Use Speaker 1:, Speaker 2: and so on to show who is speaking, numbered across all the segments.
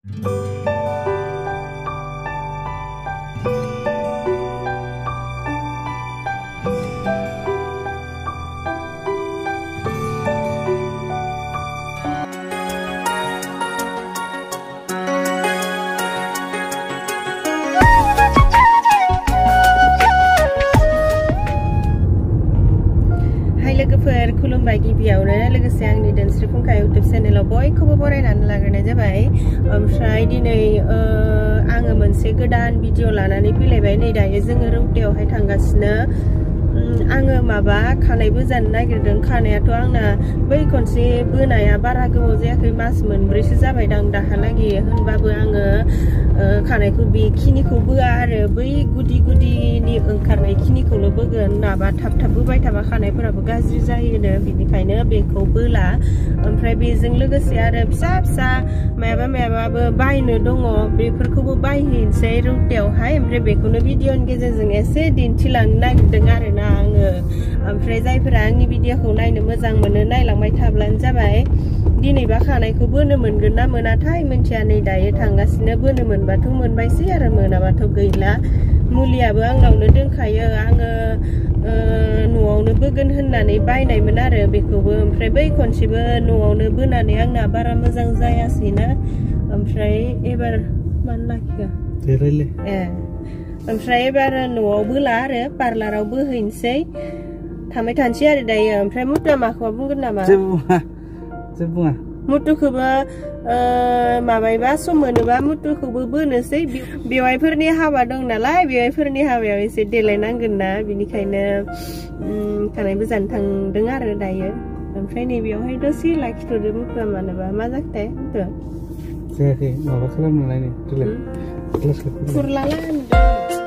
Speaker 1: खुलुमबाय गिबियावनो लोगोसे आंनि धोनस्रि फुंखा इउट्युब चेनेलाव बयखौबो बरायनानै लाग्रोनाय जाबाय। ओमफ्राय दिनै आङो मोनसे गोदान भिडिअ लानानै फैलायबाय। नै दायो जोङो रौतायावहाय थांगासिनो। आङो माबा खानायबो जानो नागिरदों। खानायाथ' आंना बै खनसे बोनाया बारा गोबाव जायाखै, मास मोनब्रैसो जाबायदां दाहालागै। होनबाबो आङो खानायखौ बेखिनिखौ बोआ आरो बै गुदि गुदिनि ओंखारनाय खिनिखौल' बोगोन। नाबा थाब थाब बोबाय थाबा खानायफोराबो गाज्रि जायोनो, बिनिखायनो बेखौ बोला। ओमफ्राय बेजों लोगोसे आरो फिसा फिसा मायाबाबो बायनो दङ, बेफोरखौबो बायहैनोसै रौतायावहाय। ओमफ्राय बेखौनो भिडिअनि गेजेरजों एसे दिन्थिलांनो नागिरदों आरोना आङो। ओमफ्राय जायफोरा आंनि भिडिअखौ नायनो मोजां मोनो नायलांबाय थाब्लानो जाबाय। दिनैबा खानायखौ बोनो मोनगोन ना मोनाथाय मिन्थिया। नै दायो थांगासिनो। बोनो मोनबाथ' मोनबायसै आरो मोनाबाथ' गैला। मुलियाबो आंनावनो दंखायो। आङो न'आवनो बोगोन होननानै बायनायमोन आरो बेखौबो। ओमफ्राय बै खनसेबो न'आवनो बोनानै आंना बारा मोजां जायासैना। ओमफ्राय एबार मानो लाखिखो ओमफ्राय एबार न'आव बोला आरो पार्लाराव बोहैनोसै। थांबाय थानोसै आरो दायो। ओमफ्राय मुथुआ माखौबा बुंगोन नामा? जेबो बुङा। मुथुखौबो माबायबा सम मोनोबा मुथुखौबो बोनोसै। बेवाइफोरनि हाबा दं नालाय, बेवाइफोरनि हाबायाव एसे देलायनांगोन ना, बिनिखायनो खानायबो जानो थांदों आरो दायो। ओमफ्राय नैबेयावहाय दसे लाखिथ'दो मुथुआ। मानोबा मा जाखोथाय मुथुआ? जायाखै, माबा खालामनो नायनो खुरलाला नुदों।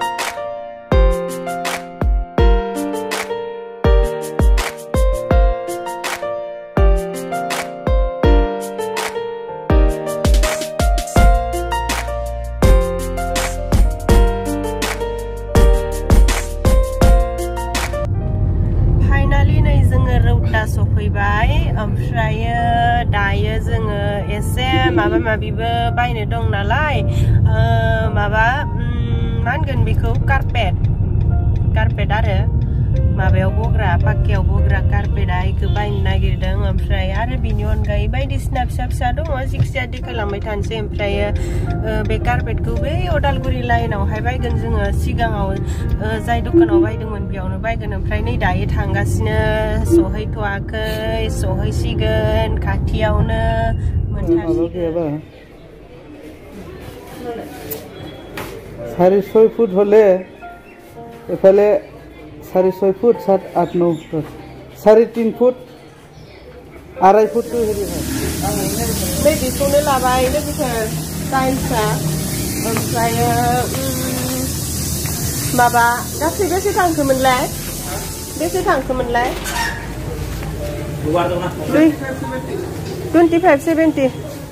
Speaker 1: सफैबाय। ओमफ्रायो दायो जोङो एसे माबा माबिबो बायनो दं नालाय, माबा मा होनगोन बेखौ, कारपेट आरो माबायाव बग्रा, पाक्कायाव बग्रा कारपेटआ इखौ बायनो नागिरदों। ओमफ्राय आरो बिनि अनगायै बायदिसिना फिसा फिसा दङ, जिखिजाया देखायलांबाय थानोसै। ओमफ्रायो बे कारपेटखौ बै अदालगुरि लाइनावहाय बायगोन जोङो। सिगाङाव जाय दखानाव बायदोंमोन बेयावनो बायगोन। ओमफ्राय नै दायो थांगासिनो, सहैथ'वाखै, सहैसिगोन खाथियावनो। मोनथारसिगोन।
Speaker 2: 6.5 ফুট হলে এফালে 6.5 ফুট 7, 8, 9 ফুট 3.5 ফুট 2.5 ফুট তো হেৰি হয়।
Speaker 1: नै बेखौनो लाबाय लोगोफोर, टाइल्सआ। ओमफ्राय माबा गासै बेसे थांखोमोनलाय? 25-70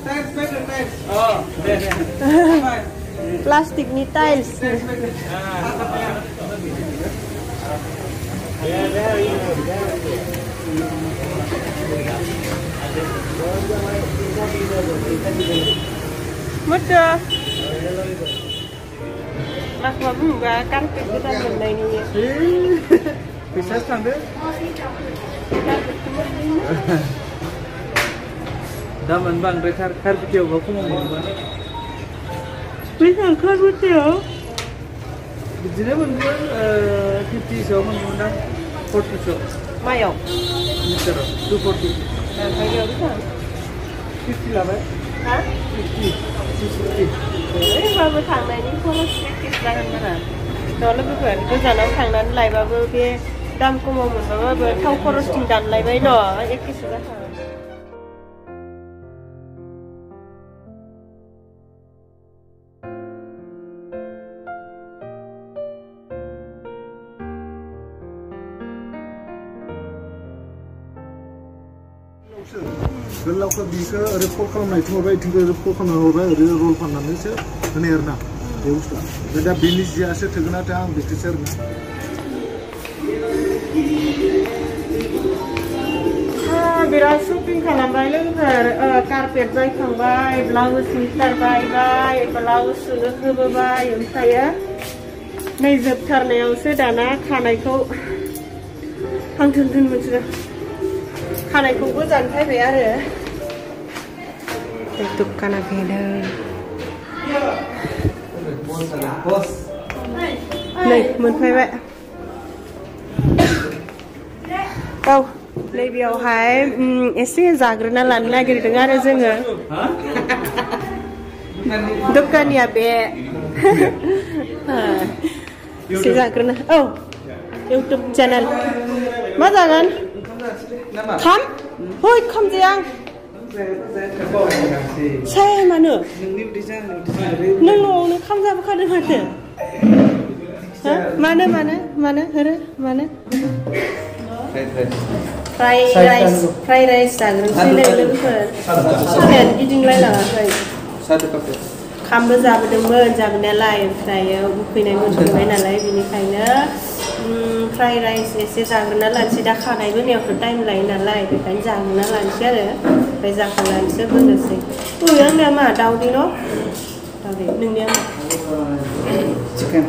Speaker 1: प्लास्टिकनि टाइल्स। Mutu माखौबा बुंबा कारपेट गोदान मोननायनि
Speaker 2: फैसा थांदो। दामान बांद्राय कारपेटियावबा खमाव मोनगोन। बेसेबां कारपेटियाव? बिदिनो मोनगोन 50सोआव मोनगोन, 40सोआव।
Speaker 1: मायाव?
Speaker 2: मिटाराव 240।
Speaker 1: ओमफ्राय बेयाव बेसेबां?
Speaker 2: 50 लाबाय।
Speaker 1: हा?
Speaker 2: 50
Speaker 1: होनबाबो थांनायनि खरस प्रेक्टिस जागोन बारा। लोगोफोर गोजानाव थांनानै लायबाबो बे दाम खमाव मोनबाबो थाव खरसथिं दानलायबाय न' एखेसो जाखागोन।
Speaker 3: गोलावखौ बिखौ ओरै फल खालामनायथिं हरबाय, इथिंखौ ओरै फल खालामना हरबाय, ओरै रल खालामनानैसो होनाय आरोना बे बुस्थुआ। ओमफ्राय दा बेनि जियासो थोगोन ना थोआ आं बेखौसो आरोना।
Speaker 1: बिराद शपिं खालामबाय लोगोफोर कारपेट बायखांबाय ब्लाउज सुइटार बायबाय ब्लाउज सुनो होबोबाय ओमफ्रायो नै जोबथारनायावसो दाना खानायखौ हांथुन मोनसे खानायखौबो जानफायबाय आरो दुखाना फैदों नै मोनफैबाय औ नैबेयावहाय एसे जाग्रोना लानो नागिरदों आरो जोङो दखानिया बे एसे जाग्रोना औ इउटुब चेनेल मा जागोन खाम हय खाम जाया आं साया मानो नों न'आवनो खाम जाबोखादों माथो मानो फ्राइ राइस जाग्रोनोसै लोगोफोर सायानो गिदिंलायलाङाखै खामबो जाबोदोंमोन जाबोनायालाय ओमफ्रायो उखैनाय मोनबोबाय नालाय बेनिखायनो फ्राइ राइस एसे जाग्रोना लानोसै दा खानाय बोनायावथ' टाइम लायो नालाय बेखायनो जाग्रोना लानोसै आरो ओमफ्राय जाखांनानैसो होनोसै आंनिया मा दाउदै न' दाउदै नोंनिया मा
Speaker 2: चिकेन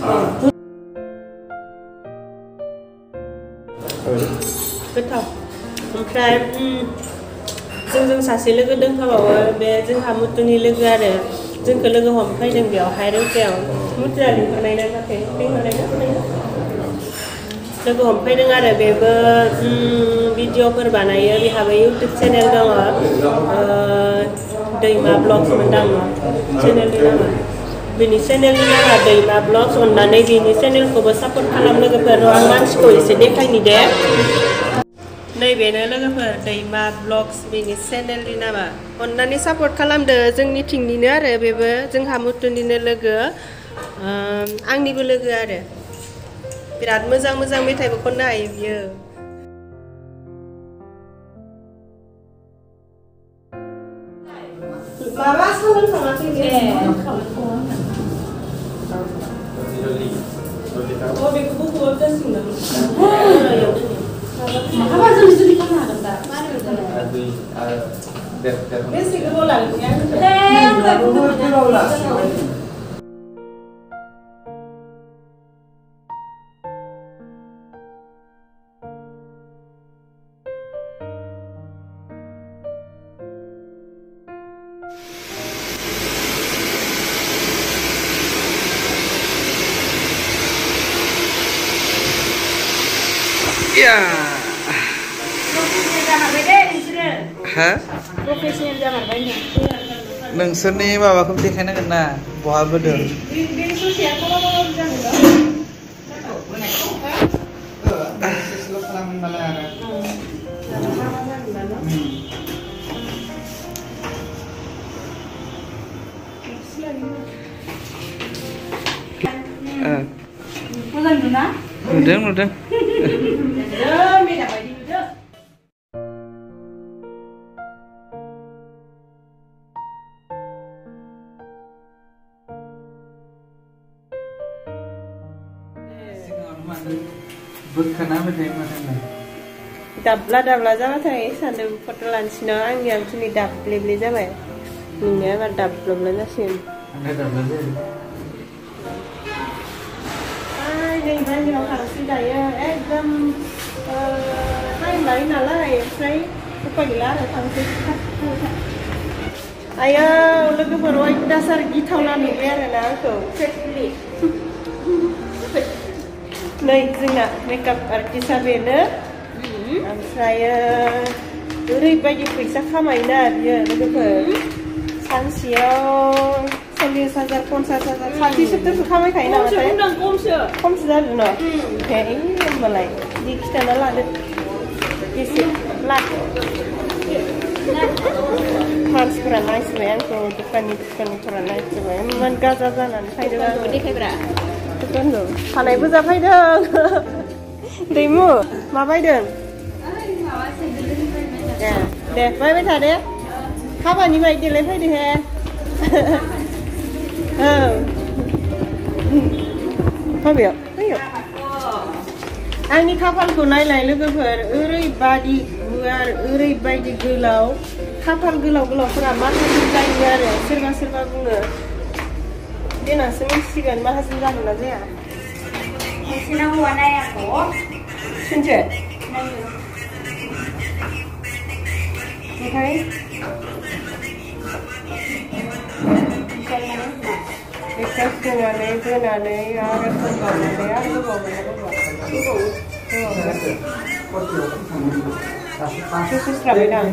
Speaker 1: गोथाव ओमफ्राय जोंजों सासे लोगो दंफाबावो बे जोंहा मुथुनि लोगो आरो जोंखौ लोगो हमफैदों बेयावहाय रौतायाव मुथुया लिंहरनाय ना जाखै लिंहरनाय ना लोगो हमफैदों आरो बेबो भिडिअफोर बानायो बेहाबो इउटुब चेनेल दङ दैमा ब्लग्स मोनदां चेनेलनि नामा बेनि चेनेलनि नामा दैमा ब्लग्स अननानै बेनि चेनेलखौबो सापर्ट खालाम लोगोफोर आं मानसिखौ एसे देखायनि दे नैबेनो लोगोफोर दैमा ब्लग्स बेनि चेनेलनि नामा अननानै सापर्ट खालामदो जोंनिथिंनिनो आरो बेबो जोंहा मुथुनिनो लोगो आंनिबो लोगो आरो बिराद मोजां मेथाइबो खननो हायो बियो माबा सावन थाङाखै बेखौबो हरगासिनो माबा जुलि खालामनो हागोन दा बेसे गोबाव लागोन
Speaker 2: ya
Speaker 1: ha profesional जामारबाय
Speaker 2: नोंसोरनि माबाखौ देखायनांगोन ना बहा बोदों
Speaker 1: बे ससेयाथ' मोजां नुना
Speaker 2: नुदों
Speaker 1: दाब्ला जाबाथाय सानदों फट' लानोसै आंनिया दिनै दाब्लेब्ले जाबाय नोंनिया एबार दाब्लाब्ला जासिगोन नै बाहेरायाव थांसै दायो एकदम टाइम लायो नालाय ओमफ्राय उपाय गैला आरो थांसै आयो लोगोफोर अयथासार गिथावना नुबाय आरोना आंखौ फेसलि नै जोंना मेकआप आर्टिस्टआ बेनो ओमफ्रायो ओरैबायदि फैसा खामायोना बियो लोगोफोर सानसेयाव 40,000 50,000 60,000 खामायखायो नामाथाय खमसो जादों न' होमबालाय जि खिथाना लादो बेसे लाख मानसिफोरा नायसोबाय आंखौ दखानिफोरा नायसोबाय इमान गाजा जानानै फैदों आंखौ देखायब्रा दखानखौ खानायबो जाफैदों दैमु मा बायदों दे बायबाय था दे हाबानि बायदेलाय फैदो हे औ हाबायाव आंनि खाफालखौ नायलाय लोगोफोर ओरैबादि गुवार ओरैबायदि गोलाव खाफाल गोलाव गोलावफोरा माहाजोन जायो आरो सोरबा सोरबा बुङो देनांसो मिथिसिगोन माहाजोन जागोन ना जाया
Speaker 4: नोंसिना हौवा नायाखै
Speaker 1: सोरसो ओमफ्राय एकसार सोनानै बोनानै आरो फोनबावनानै आरो गोबाव सुस्राबायदां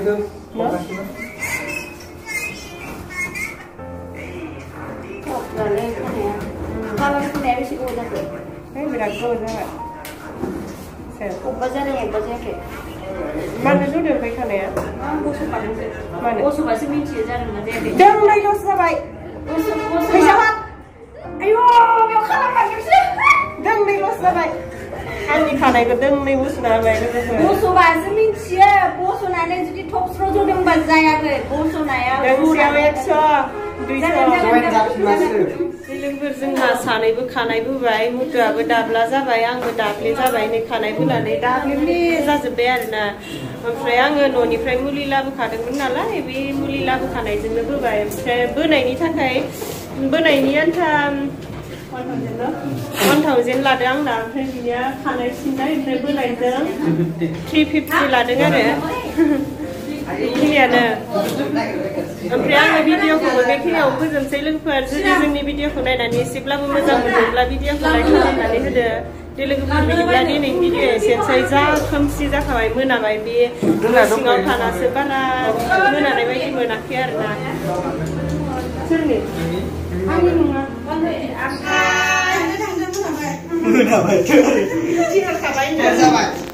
Speaker 4: खानाया बेसे गोबाव जाखो
Speaker 1: बिराद गोबाव जाबाय
Speaker 4: अबेबा जादों अबेबा जायाखै
Speaker 1: मानो जदों ओमफ्राय खानाया
Speaker 4: गस'खादोंसो
Speaker 1: मानो
Speaker 4: गस'बासो मिथियो जादोंना जायाखै
Speaker 1: दोंनैल'सो जाबाय फैसा हर
Speaker 4: आयौ बेयाव खालामखादोंसो
Speaker 1: दोंनैल'सो जाबाय आंनि खानायखौ दोंनै बस'ना होबाय लोगोफोर
Speaker 4: बस'बासो मिथियो बस'नानै जुदि थब स्र' जदोंबा जायाखै बस'नाया
Speaker 1: दोंसेयाव 100 200 लोगोफोर जोंहा सानैबो खानाय बोबाय मुथुआबो दाब्ला जाबाय आंबो दाब्ले जाबाय नै खानाय बोनानै दाब्ले जाजोब्बाय आरोना ओमफ्राय आङो न'निफ्राय मुलि लाबोखादोंमोन नालाय बे मुलि लाबोखानायजोंनो बोबाय ओमफ्राय बोनायनि थाखाय बोनायनि आन्था 1000 लादों आंना ओमफ्राय बिनिया खानाय सिननाय ओमफ्राय बोनायजों 350 लादों आरो बेखिनियानो ओमफ्राय आङो भिडिअखौबो बेखिनियाव फोजोबसै लोगोफोर जुदि जोंनि भिडिअखौ नायनानै एसेब्लाबो मोजां मोनोब्ला भिडिअखौ लाइक खालामनानै होदो दे लोगोफोर बिदिब्ला दिनैनि भिडिअ एसेनोसै जा खोमसि जाखाबाय मोनाबाय बे सिङाव थानासो बारा मोनानाय बायदि मोनाखै आरोना सोरनि आंनि नङा मोनाबाय